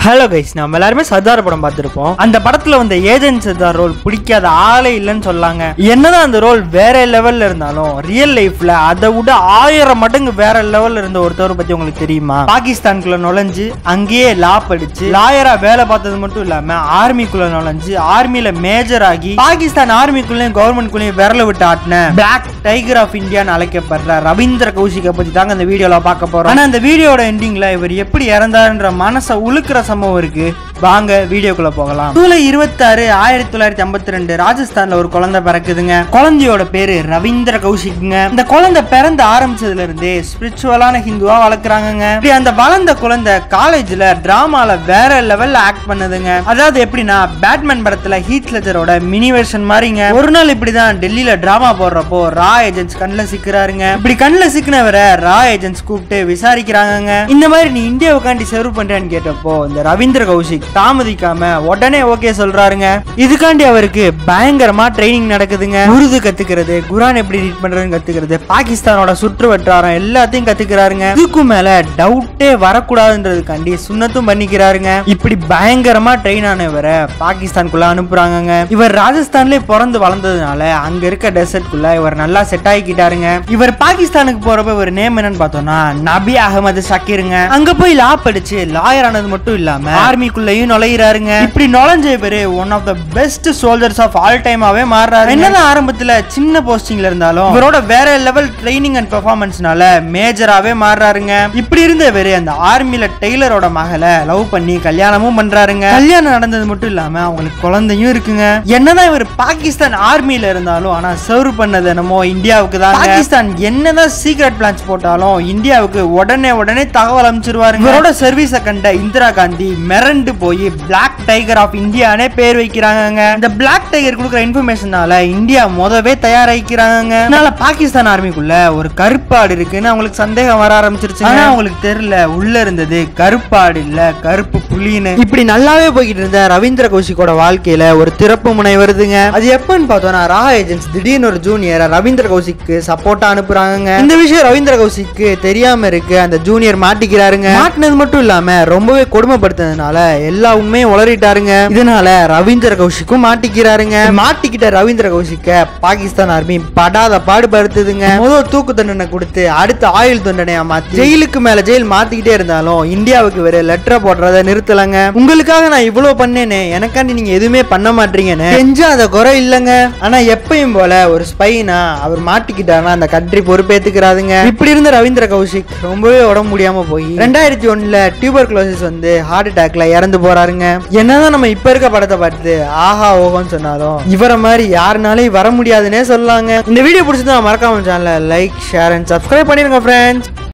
Hello guys, நம்ம எல்லாருமே சர்தார் படம் பார்த்துருப்போம். அந்த படத்துல வந்த ஏஜென்ட் சர்தார் ரோல் பிடிக்காத ஆளே இல்லைன்னு சொல்லாங்க. என்னதான் அந்த ரோல் வேற லெவல்ல இருந்தாலும் ரியல் லைஃப்ல அதை விட 1000 மடங்கு வேற லெவல்ல இருந்த ஒருத்தவரை பத்தி உங்களுக்கு தெரியுமா? பாகிஸ்தானுக்குள்ள நுழைஞ்சு அங்கேயே லா படிச்சு லாயரா வேலை பார்த்தது மட்டும் இல்லாம ஆர்மிக்குள்ள நுழைஞ்சு ஆர்மியில மேஜர் ஆகி பாகிஸ்தான் ஆர்மிக்குள்ளயும் கவர்மெண்ட்குள்ளயும் விரல விட்டு ஆட்டின பிளாக் டைகர் ஆஃப் இந்தியான்னு அழைக்கப்படுற ரவீந்திர கௌஷிகை பத்தி தாங்க இந்த வீடியோல பார்க்க போறோம். ஆனா இந்த வீடியோட எண்டிங்ல இவர் எப்படி இறந்தாருன்ற மனசை உழுக்கிற சம்பவம் இருக்கு. வாங்க வீடியோக்குள்ள போகலாம். ஜூலை 26, 1952 ராஜஸ்தான்ல ஒரு குழந்தை பிறக்குதுங்க. குழந்தையோட பேரு ரவீந்திர கௌஷிக்ங்க. இந்த குழந்தை பிறந்து ஆரம்பிச்சதுல இருந்தே ஸ்பிரிச்சுவலான ஹிந்துவா வளர்க்குறாங்க. அந்த வளர்ந்த குழந்தை காலேஜ்ல டிராமால வேற லெவல்ல ஆக்ட் பண்ணுதுங்க. அதாவது எப்படின்னா பேட்மேன் படத்துல ஹீத் லெஜரோட மினி வெர்ஷன் மாதிரிங்க. ஒரு நாள் இப்படிதான் டெல்லியில டிராமா போடுறப்போ ரா ஏஜென்ட்ஸ் கண்ணுல சிக்கிறாருங்க. இப்படி கண்ணுல சிக்கினவரை ரா ஏஜென்ட்ஸ் கூப்பிட்டு விசாரிக்கிறாங்க. இந்த மாதிரி நீ இந்தியாவுக்காண்டி சர்வ் பண்றேன்னு கேட்டப்போ இந்த ரவீந்திர கௌஷிக் தாமதிக்காம உடனே ஓகே சொல்றாருங்க. இதுக்காண்டி அவருக்கு பயங்கரமா ட்ரைனிங் நடக்குதுங்க. உருது கத்துக்கிறது, குரான் எப்படி ரீட் பண்றதுன்னு கத்துக்கிறது, பாகிஸ்தானோட சுற்று வட்டாரம் எல்லாத்தையும் கத்துக்கிறாருங்க. இதுக்கு மேல டவுட்டே வரக்கூடாதுன்றதுக்காண்டி சுண்ணத்தும் பண்ணிக்கிறாருங்க. இப்படி பயங்கரமா ட்ரெயின் ஆனவரை பாகிஸ்தானுக்குள்ள அனுப்புறாங்க. இவர் ராஜஸ்தான்லயே பிறந்து வளர்ந்ததுனால அங்க இருக்க டெசர்ட்குள்ள இவர் நல்லா செட் ஆகிக்கிட்டாருங்க. இவர் பாகிஸ்தானுக்கு போறப்ப ஒரு நேம் என்னன்னு பார்த்தோம்னா நபி அகமது ஷக்கீருங்க. அங்க போய் லா படிச்சு லாயர் ஆனது மட்டும் இல்லாம ஆர்மிக்குள்ளேயும் நுழையிறாருங்க. இப்படி நுழைஞ்ச இவரு one of the best soldiers of all டைமாவே மாறுறாரு. என்னதான் ஆரம்பத்துல சின்ன போஸ்டிங்ல இருந்தாலும் இவரோட வேற லெவல் ட்ரைனிங் அண்ட் பெர்ஃபார்மன்ஸ்னால மேஜராவே மாறுறாருங்க. இப்படி இருந்த இவரு அந்த ஆர்மில டெய்லரோட மகளை லவ் பண்ணி கல்யாணமும் பண்றாருங்க. கல்யாணம் நடந்தது மட்டும் இல்லாம அவங்களுக்கு குழந்தையும் இருக்குங்க. என்னதான் இவர் பாகிஸ்தான் ஆர்மில இருந்தாலும் ஆனா சர்வ் பண்ணது என்னமோ இந்தியாவுக்கு தான். பாகிஸ்தான் என்னதான் சீக்ரெட் பிளான்ஸ் போட்டாலும் இந்தியாவுக்கு உடனே தகவல் அனுப்பிச்சிருவாரு. இவரோட சர்வீஸ கண்ட இந்திரா காந்தி மிரண்டு போய் பிளாக் டைகர் ஆஃப் இந்தியானே பேர் வைக்கிறாங்க. இந்த பிளாக் டைகர் கொடுக்குற இன்ஃபர்மேஷனால இந்தியா முதவே தயாராகிக்கிறாங்க. அதனால பாகிஸ்தான் ஆர்மிக்குள்ள ஒரு கருப்பாடு இருக்குன்னு அவங்களுக்கு சந்தேகம் வர ஆரம்பிச்சிருச்சு. ஆனா அவங்களுக்கு தெரியல உள்ள இருந்தது கருப்பாடு இல்ல கருப்பு புலின்னு. இப்படி நல்லாவே போய்கிட்டு இருந்த ரவீந்திர கௌஷிக்கோட வாழ்க்கையில ஒரு திறப்பு முனை வருதுங்க. அது எப்பன்னு பார்த்தோம்னா ரா ஏஜென்ட்ஸ் திடீர்னு ஒரு ஜூனியர் ரவீந்திர கௌஷிக்கு சப்போர்ட்டா அனுப்புறாங்க. இந்த விஷயம் ரவீந்திர கௌஷிக்கு தெரியாம இருக்கு. அந்த ஜூனியர் மாட்டிக்கிறாருங்க. மாட்டினது மட்டும் இல்லாம ரொம்பவே கொடுமைப்படுத்ததுனால எல்லா உண்மையும் உளறிட்டாருங்க. இதனால ரவீந்திர கௌஷிக்கும் மாட்டிக்கிறாருங்க. மாட்டிக்கிட்ட ரவீந்திர கௌஷிக்க பாகிஸ்தான் ஆர்மி படாத பாடுபடுத்துதுங்க. முதல் தூக்கு தண்டனை கொடுத்து அடுத்த ஆயுள் தண்டனையா மாத்தி ஜெயிலுக்கு மேல ஜெயில் மாத்திக்கிட்டே இருந்தாலும் இந்தியாவுக்கு வேற லெட்டர் போடுறத நிறுத்தலங்க. உங்களுக்காக நான் இவ்வளவு பண்ணேனே, எனக்காண்டி நீங்க எதுவுமே பண்ண மாட்டீங்கன்னு செஞ்சாத குறை இல்லங்க. ஆனா எப்பயும் போல ஒரு ஸ்பைனா அவர் மாட்டிக்கிட்டாருன்னா அந்த கண்ட்ரி பொறுப்பேத்துக்கிறாருங்க. இப்படி இருந்த ரவீந்திர கௌஷிக் ரொம்பவே உடம்பு முடியாம போய் 2001 டியூபர்குலோசிஸ் வந்து ஹார்ட் அட்டாக்ல இறந்து போறாருங்க. என்னதான் நம்ம இப்ப இருக்க படத்தை பார்த்து ஆஹா ஓஹோன்னு சொன்னாலும் இவரை மாதிரி யாருனாலையும் வர முடியாதுன்னே சொல்லாங்க. இந்த வீடியோ பிடிச்சதா மறக்காம சேனலை லைக், ஷேர் அண்ட் சப்ஸ்கிரைப் பண்ணிருங்க ஃப்ரெண்ட்ஸ்.